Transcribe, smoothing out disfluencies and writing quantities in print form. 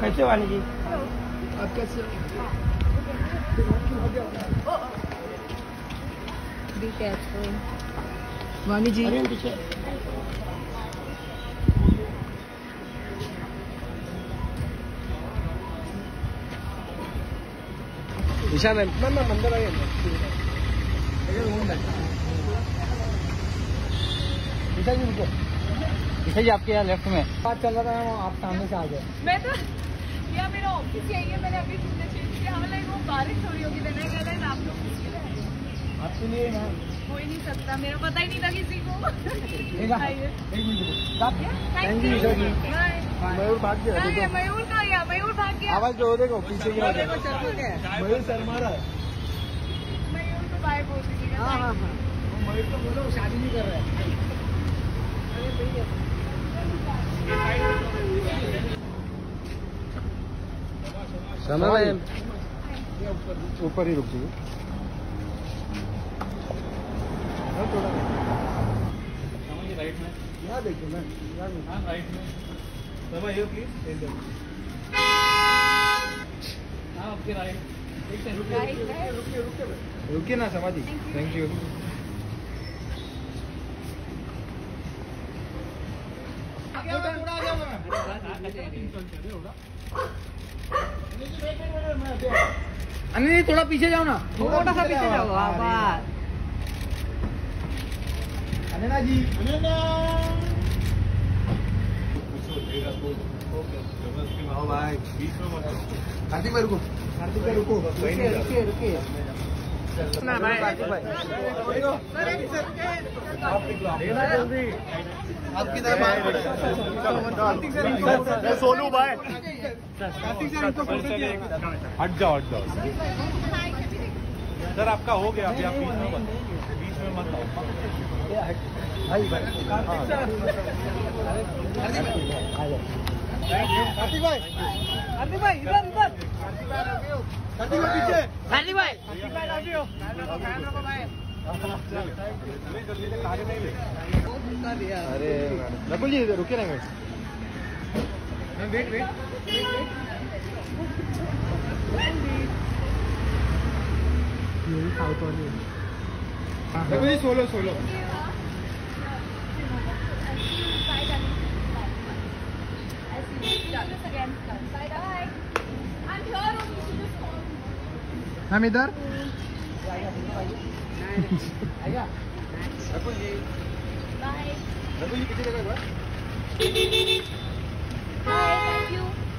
कैसे वाणी जी? आप कैसे? Be careful. Vani ji. Isha ma'am अंदर आइए। ईशा जी रुको। ईशा जी आपके यहाँ लेफ्ट में बात चल रहा था, आप सामने से आ गए। मैं तो या मेरा ऑफिस यही है, मैंने अभी सुनने चेंज किया। हमें लाइक वो बारिश हो रही होगी, मैंने कहा आप लोग किसके लिए? आपके लिए ना हो ही नहीं सकता, मेरा पता ही नहीं था किसी को। Thank you Isha ji. मयूर भाग गया। मयूर कहाँ गया? मयूर भाग गया। आवाज जो देखो पीछे की मयूर शर्मा रहा है। मयूर को बाय बोल दीजिएगा। हाँ हाँ हाँ, मयूर को बोलो शादी नहीं कर रहा है। शर्मा मैम ऊपर ही रुक जाइए। थोड़ा राइट में यहाँ देखिए मैम, राइट में शर्मा ये प्लीज आपके राइट। रुकिए ना शर्मा जी। Thank you. नहीं थोड़ा पीछे जाओ ना, थोड़ा सा पीछे जाओ। अनन्या जी, अनन्या भाई कार्तिक भाई रुको, कार्तिक भाई रुको, रुकिए रुकिए ना भाई। जल्दी आपकी तरफ सोनू भाई। हट जाओ सर, आपका हो गया। अभी आप बीच में मत आओ। भाई कार्तिक भाई इधर कार्तिक भाई पीछे। कार्तिक भाई अरे रकुल जी रुके ना। वेट साउथ वाली रकुल जी सोलो हम इधर। रकुल जी पीछे देखो। Bye, thank you.